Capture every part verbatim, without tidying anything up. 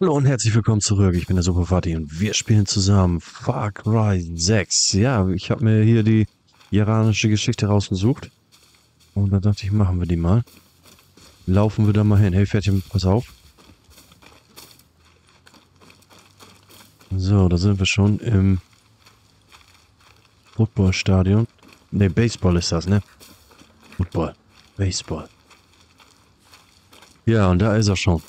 Hallo und herzlich willkommen zurück. Ich bin der Supervati und wir spielen zusammen Far Cry sechs. Ja, ich habe mir hier die iranische Geschichte rausgesucht. Und da dachte ich, machen wir die mal. Laufen wir da mal hin. Hey Pferdchen, pass auf. So, da sind wir schon im Footballstadion. Ne, Baseball ist das, ne? Football. Baseball. Ja, und da ist er schon.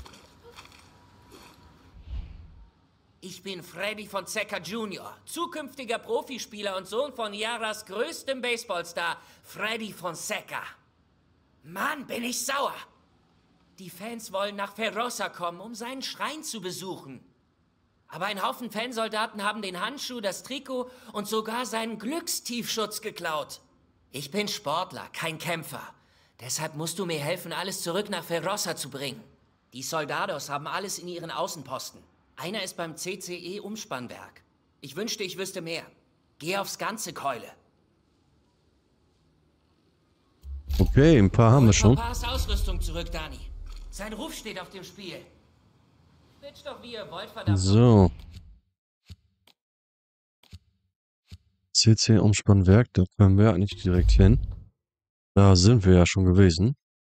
Ich bin Freddy Fonseca Junior, zukünftiger Profispieler und Sohn von Yaras größtem Baseballstar, Freddy Fonseca. Mann, bin ich sauer! Die Fans wollen nach Ferossa kommen, um seinen Schrein zu besuchen. Aber ein Haufen Fansoldaten haben den Handschuh, das Trikot und sogar seinen Glückstiefschutz geklaut. Ich bin Sportler, kein Kämpfer. Deshalb musst du mir helfen, alles zurück nach Ferossa zu bringen. Die Soldados haben alles in ihren Außenposten. Einer ist beim C C E-Umspannwerk. Ich wünschte, ich wüsste mehr. Geh aufs ganze Keule. Okay, ein paar haben wir schon. Papas Ausrüstung zurück, Dani. Sein Ruf steht auf dem Spiel. Bitch doch, wie ihr wollt, verdammt. So. C C-Umspannwerk, da können wir eigentlich direkt hin. Da sind wir ja schon gewesen.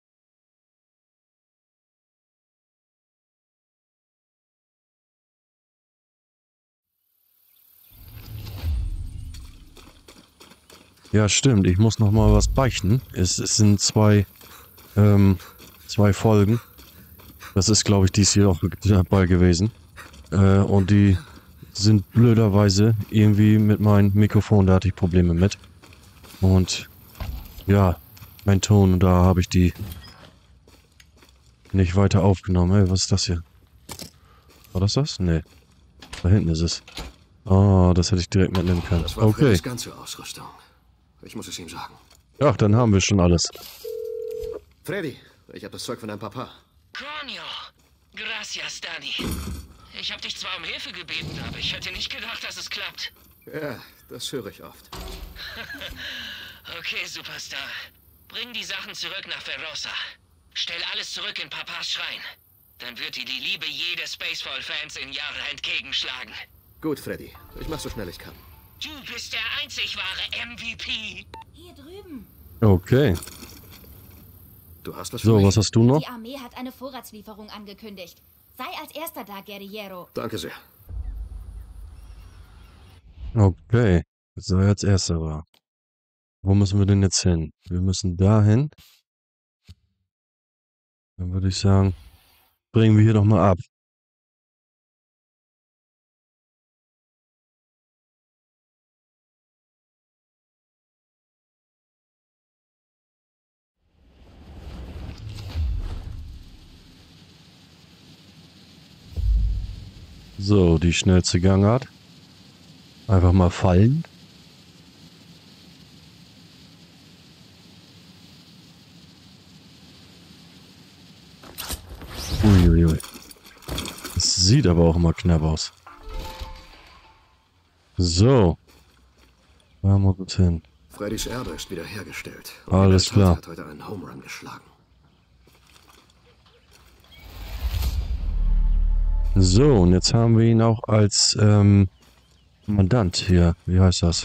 Ja, stimmt. Ich muss noch mal was beichten. Es, es sind zwei, ähm, zwei Folgen. Das ist, glaube ich, dies hier auch dabei gewesen. Äh, und die sind blöderweise irgendwie mit meinem Mikrofon, da hatte ich Probleme mit. Und ja, mein Ton, da habe ich die nicht weiter aufgenommen. Hey, was ist das hier? War das das? Nee. Da hinten ist es. Oh, das hätte ich direkt mitnehmen können. Das war Okay. Freddys ganze Ausrüstung. Ich muss es ihm sagen. Ach, dann haben wir schon alles. Freddy, ich habe das Zeug von deinem Papa. Coño. Gracias, Dani. Ich habe dich zwar um Hilfe gebeten, aber ich hätte nicht gedacht, dass es klappt. Ja, das höre ich oft. Okay, Superstar. Bring die Sachen zurück nach Ferossa. Stell alles zurück in Papas Schrein. Dann wird dir die Liebe jedes Baseball-Fans in Yara entgegenschlagen. Gut, Freddy. Ich mach so schnell ich kann. Du bist der einzig wahre M V P. Hier drüben. Okay. Du hast was für So, mich? was hast du noch? Die Armee hat eine Vorratslieferung angekündigt. Sei als erster da, Guerrillero. Danke sehr. Okay. Das war jetzt erster war. Wo müssen wir denn jetzt hin? Wir müssen dahin. Dann würde ich sagen, bringen wir hier doch mal ab. So, die schnellste Gangart. Einfach mal fallen. Uiuiui. Das sieht aber auch immer knapp aus. So. Da haben wir uns hin. Freddys Erbe ist wiederhergestellt. Und Alles Libertad klar. hat heute einen Home Run geschlagen. So, und jetzt haben wir ihn auch als ähm, Kommandant hier. Wie heißt das?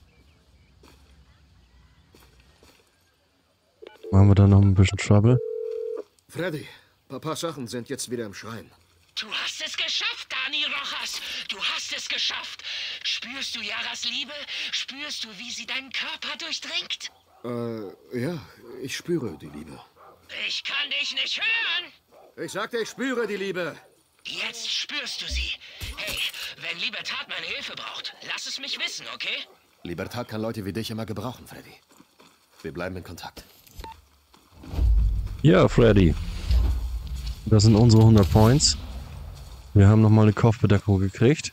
Machen wir da noch ein bisschen Trouble? Freddy, Papas Sachen sind jetzt wieder im Schrein. Du hast es geschafft, Dani Rojas. Du hast es geschafft. Spürst du Yaras Liebe? Spürst du, wie sie deinen Körper durchdringt? Äh, ja, ich spüre die Liebe. Ich kann dich nicht hören. Ich sagte, ich spüre die Liebe. Jetzt spürst du sie. Hey, wenn Libertad meine Hilfe braucht, lass es mich wissen, okay? Libertad kann Leute wie dich immer gebrauchen, Freddy. Wir bleiben in Kontakt. Ja, Freddy. Das sind unsere hundert Points. Wir haben nochmal eine Kopfbedeckung gekriegt.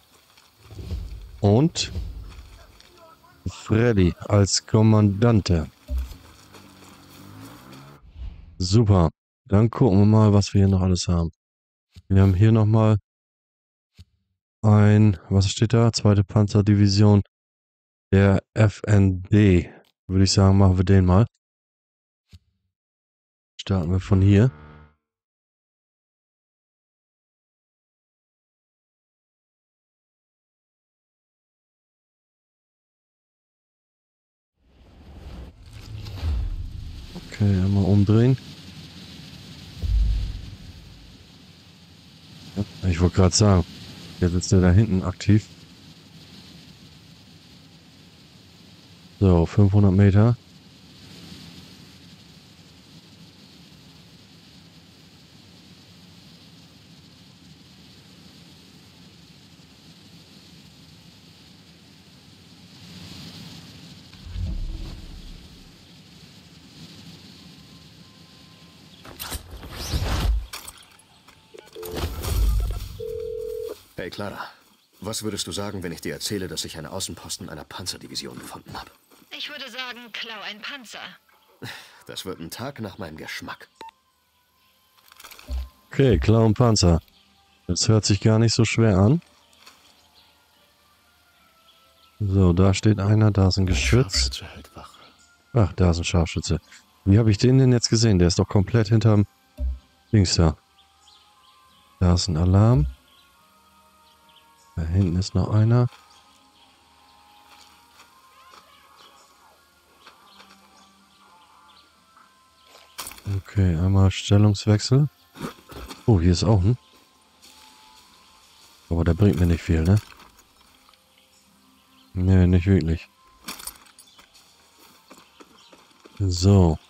Und Freddy als Kommandante. Super. Dann gucken wir mal, was wir hier noch alles haben. Wir haben hier nochmal ein, was steht da? Zweite Panzerdivision der F N D. Würde ich sagen, machen wir den mal. Starten wir von hier. Okay, einmal umdrehen. Ja, ich wollte gerade sagen, jetzt ist der da hinten aktiv. So, fünfhundert Meter. Hey Clara, was würdest du sagen, wenn ich dir erzähle, dass ich einen Außenposten einer Panzerdivision gefunden habe? Ich würde sagen, klau ein Panzer. Das wird ein Tag nach meinem Geschmack. Okay, Klar und Panzer. Das hört sich gar nicht so schwer an. So, da steht einer, da ist ein Geschütz. Scharfschütze hält Wache. Ach, da ist ein Scharfschütze. Wie habe ich den denn jetzt gesehen? Der ist doch komplett hinterm Dings da. Da ist ein Alarm. Da hinten ist noch einer. Okay, einmal Stellungswechsel. Oh, hier ist auch ein. Aber der bringt mir nicht viel, ne? Nee, nicht wirklich. So.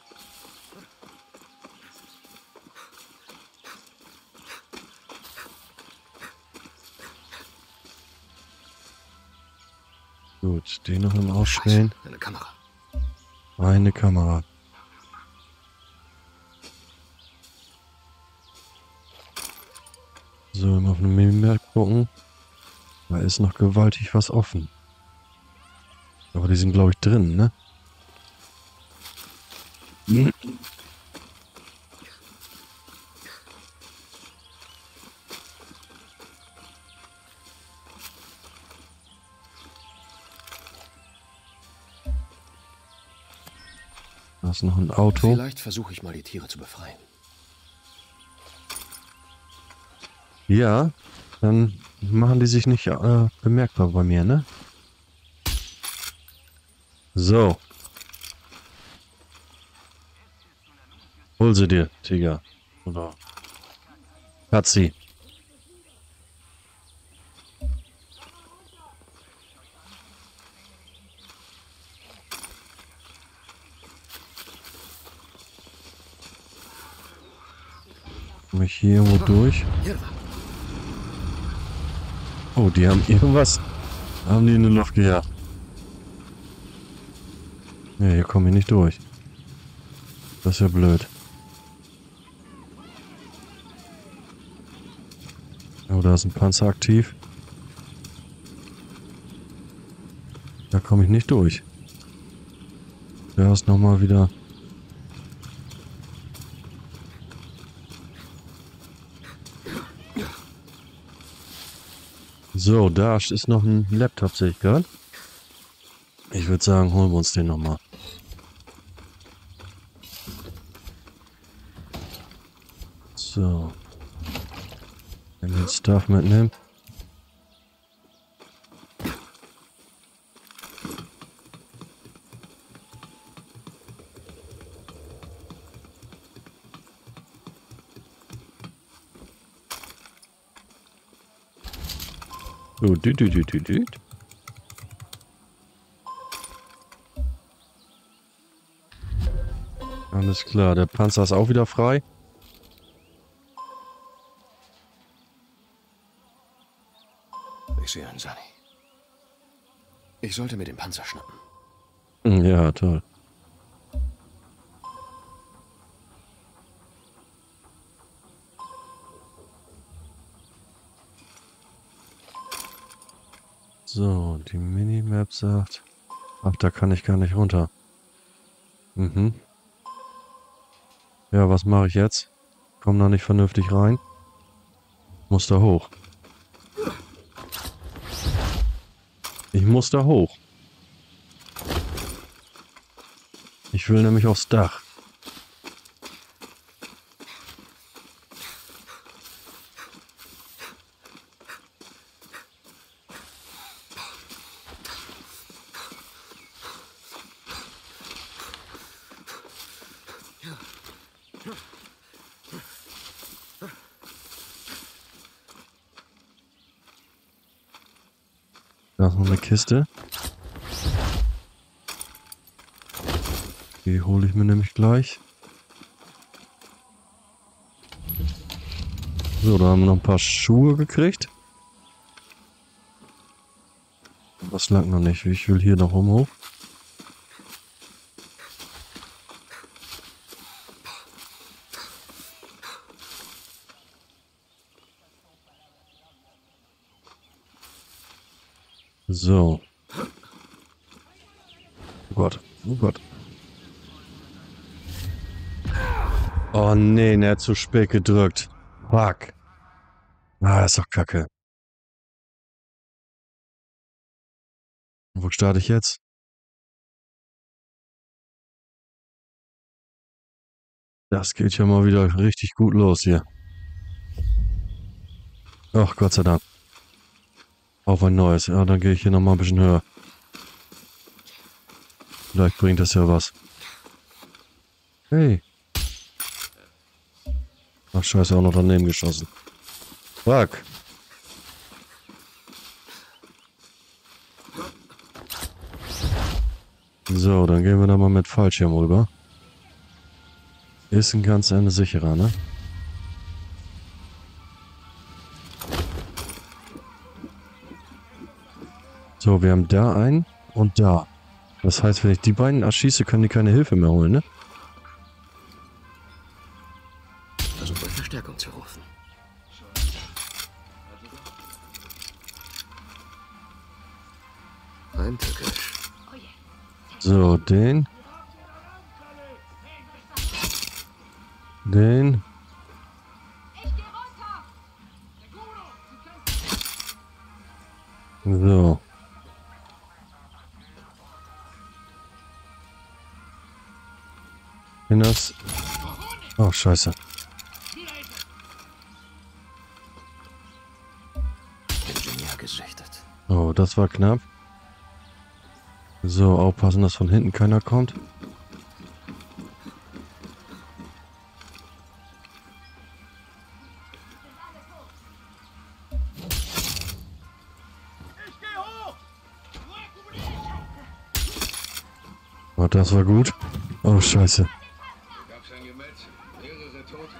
Gut, den noch im Ausstellen. Scheiße, eine Kamera. Eine Kamera. So, immer auf eine Minimap gucken. Da ist noch gewaltig was offen. Aber die sind, glaube ich, drin, ne? Da ist noch ein Auto. Vielleicht versuche ich mal, die Tiere zu befreien. Ja, dann machen die sich nicht äh, bemerkbar bei mir, ne? So. Hol sie dir, Tiger. Oder Katzi. Komm ich hier irgendwo durch? Hier war. Oh, die haben irgendwas. Haben die in die Luft gejagt. Ja, hier komme ich nicht durch. Das ist ja blöd. Oh, da ist ein Panzer aktiv. Da komme ich nicht durch. Da ist nochmal wieder... So, da ist noch ein Laptop, sehe ich gerade. Ich würde sagen, holen wir uns den nochmal. So. Wenn wir den Stuff mitnehmen. So, dü, dü, dü, dü, dü. Alles klar, der Panzer ist auch wieder frei. Ich sehe einen Sunny. Ich sollte mir den Panzer schnappen. Hm, ja, toll. So, die Minimap sagt... Ach, da kann ich gar nicht runter. Mhm. Ja, was mache ich jetzt? Komm da nicht vernünftig rein. Muss da hoch. Ich muss da hoch. Ich will nämlich aufs Dach. Da ist noch eine Kiste. Die hole ich mir nämlich gleich. So, da haben wir noch ein paar Schuhe gekriegt. Das lag noch nicht. Ich will hier noch rum hoch. So. Oh Gott. Oh Gott. Oh nee, er hat zu spät gedrückt. Fuck. Ah, ist doch kacke. Wo starte ich jetzt? Das geht ja mal wieder richtig gut los hier. Ach, Gott sei Dank. Auf ein neues. Ja, dann gehe ich hier nochmal ein bisschen höher. Vielleicht bringt das ja was. Hey. Ach, scheiße, auch noch daneben geschossen. Fuck. So, dann gehen wir da mal mit Fallschirm rüber. Ist ein ganz Ende sicherer, ne? So, wir haben da einen und da. Das heißt, wenn ich die beiden erschieße, können die keine Hilfe mehr holen, ne? Versuch mal Verstärkung zu rufen. Heimtückisch. So, den. Den. So. Bin das? Oh, scheiße. Ingenieur gesichtet. Oh, das war knapp. So, aufpassen, dass von hinten keiner kommt. Oh, das war gut. Oh, scheiße. Gab's ein Gemetzel, mehrere Tote.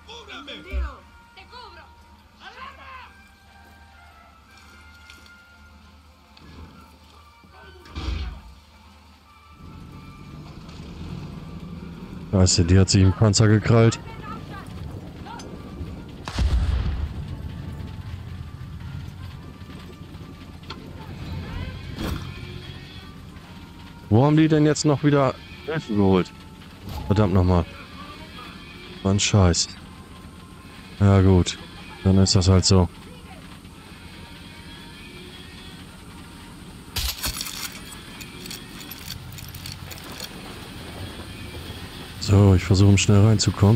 Scheiße, die hat sich im Panzer gekrallt. Wo haben die denn jetzt noch wieder Hilfe geholt? Verdammt nochmal. War ein Scheiß. Ja gut, dann ist das halt so. So, ich versuche schnell reinzukommen.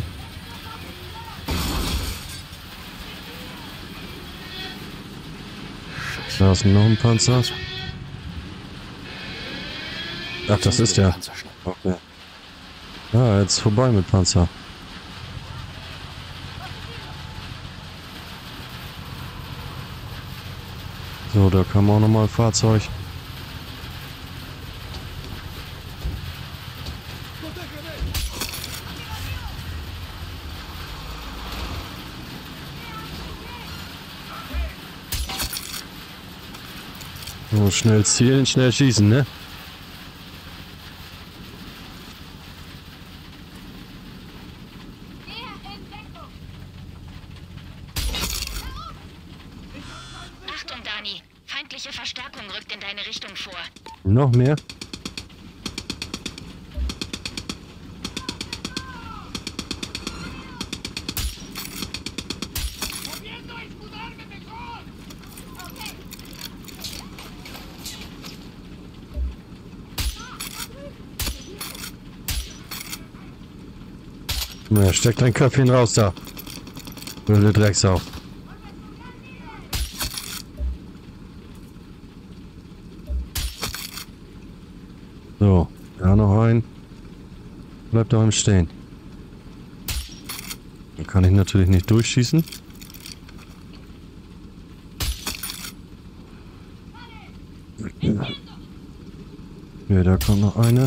Da ist noch ein Panzer. Ach, das ist der. Okay. Ja, jetzt vorbei mit Panzer. So, da kam auch nochmal ein Fahrzeug. So, schnell zielen, schnell schießen, ne? Achtung, Dani. Feindliche Verstärkung rückt in deine Richtung vor. Noch mehr? Na, steck dein Köpfchen raus da. Blöde Drecksau. So, da noch ein. Bleibt da im Stehen. Dann kann ich natürlich nicht durchschießen. Okay, da kommt noch eine.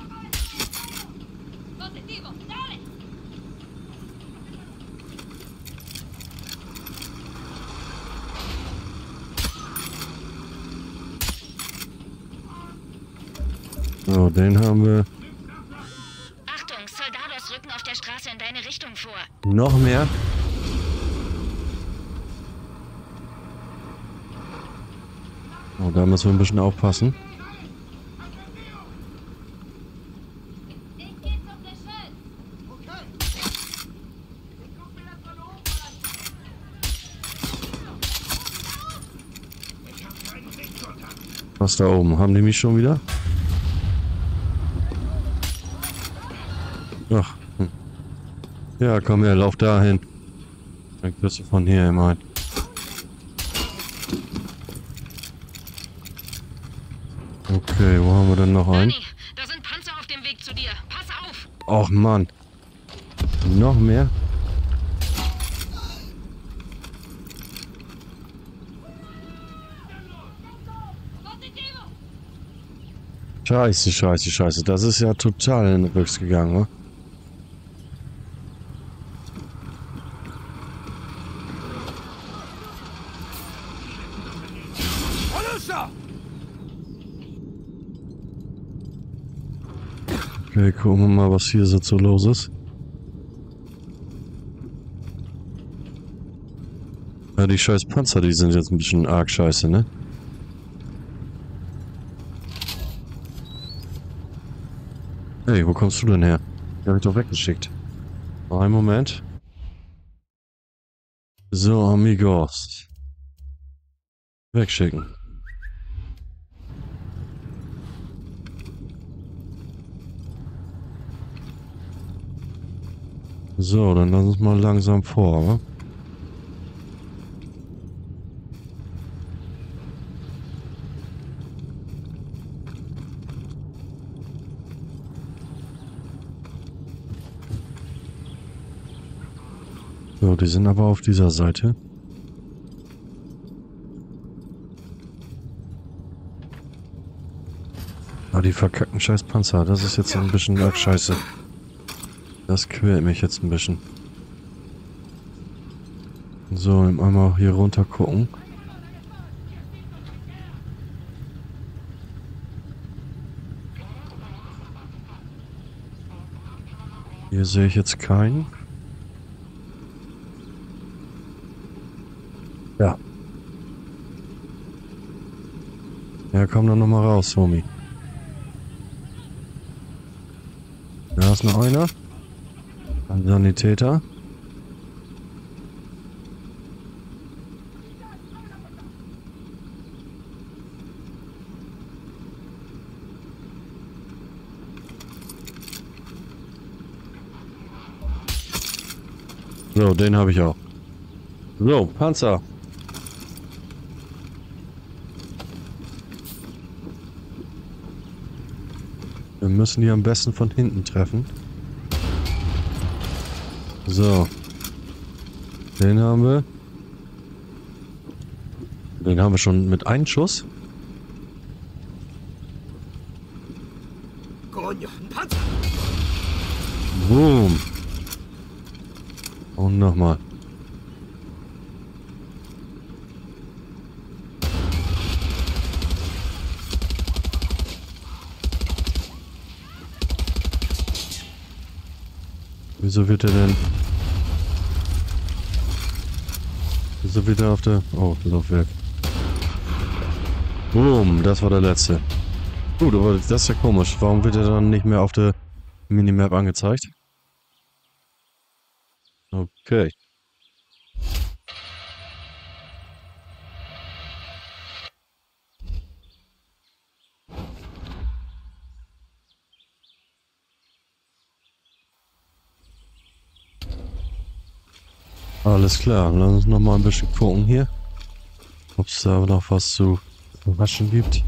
So, den haben wir. Achtung, Soldados rücken auf der Straße in deine Richtung vor. Noch mehr. Oh, da müssen wir ein bisschen aufpassen. Was da oben? Haben die mich schon wieder? Ach. Hm. Ja, komm her, lauf dahin. Dann kriegst du von hier immer ein. Okay, wo haben wir denn noch einen? Danny, da sind Panzer auf dem Weg zu dir. Pass auf! Och Mann. Noch mehr? Scheiße, scheiße, scheiße. Das ist ja total in den Rücks gegangen, ne? Okay, gucken wir mal, was hier so los ist. Ja, die scheiß Panzer, die sind jetzt ein bisschen arg scheiße, ne? Hey, wo kommst du denn her? Die hab ich doch weggeschickt. Einen Moment. So, amigos. Wegschicken. So, dann lass uns mal langsam vor, wa? So, die sind aber auf dieser Seite. Ah, die verkackten scheiß Panzer. Das ist jetzt ein bisschen arg scheiße. Das quält mich jetzt ein bisschen. So, einmal hier runter gucken. Hier sehe ich jetzt keinen. Ja. Ja, komm dann nochmal raus, Homie. Da ist noch einer. Ein Sanitäter. So, den habe ich auch. So, Panzer. Wir müssen die am besten von hinten treffen. So. Den haben wir. Den haben wir schon mit einem Schuss. Boom. Und nochmal. Wieso wird er denn... Wieso wird er auf der... Oh, Laufwerk. Boom, das war der letzte. Gut, aber das ist ja komisch. Warum wird er dann nicht mehr auf der Minimap angezeigt? Okay. Alles klar, lass uns noch mal ein bisschen gucken hier, ob es da noch was zu waschen gibt.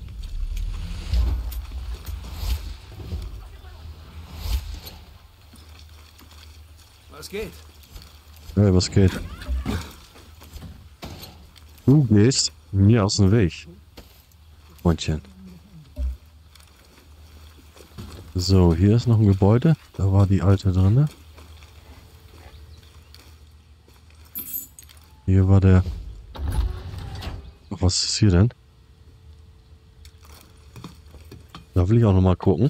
Was geht? Hey, was geht? Du gehst mir aus dem Weg, Freundchen. So, hier ist noch ein Gebäude. Da war die alte drinne. Hier war der... Ach, was ist hier denn? Da will ich auch noch mal gucken.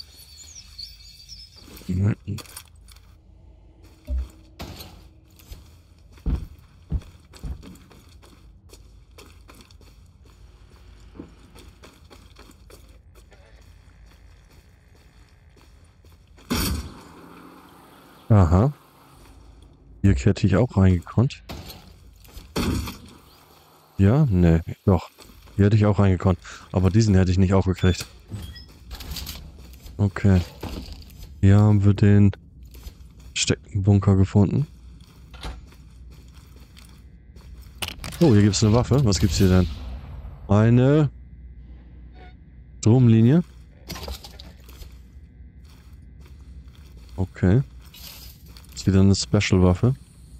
Aha. Hier hätte ich auch reingekonnt. Ja? Ne, doch. Hier hätte ich auch reingekonnt. Aber diesen hätte ich nicht aufgekriegt. Okay. Hier haben wir den Steckenbunker gefunden. Oh, hier gibt es eine Waffe. Was gibt's hier denn? Eine Stromlinie. Okay. Ist wieder eine Special-Waffe.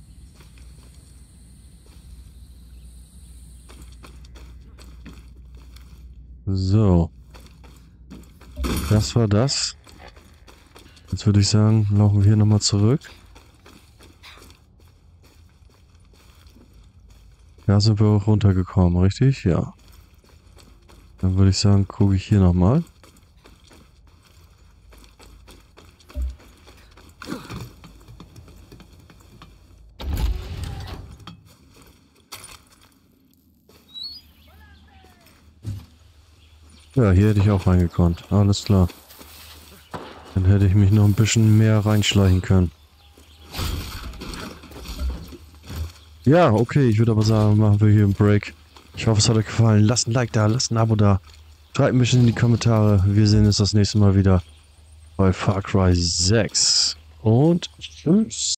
So. Das war das. Jetzt würde ich sagen, laufen wir hier nochmal zurück. Da sind wir auch runtergekommen, richtig? Ja. Dann würde ich sagen, gucke ich hier nochmal. Ja, hier hätte ich auch reingekonnt. Alles klar. Dann hätte ich mich noch ein bisschen mehr reinschleichen können. Ja, okay, ich würde aber sagen, machen wir hier einen Break. Ich hoffe, es hat euch gefallen. Lasst ein Like da, lasst ein Abo da. Schreibt ein bisschen in die Kommentare. Wir sehen uns das nächste Mal wieder bei Far Cry sechs. Und tschüss.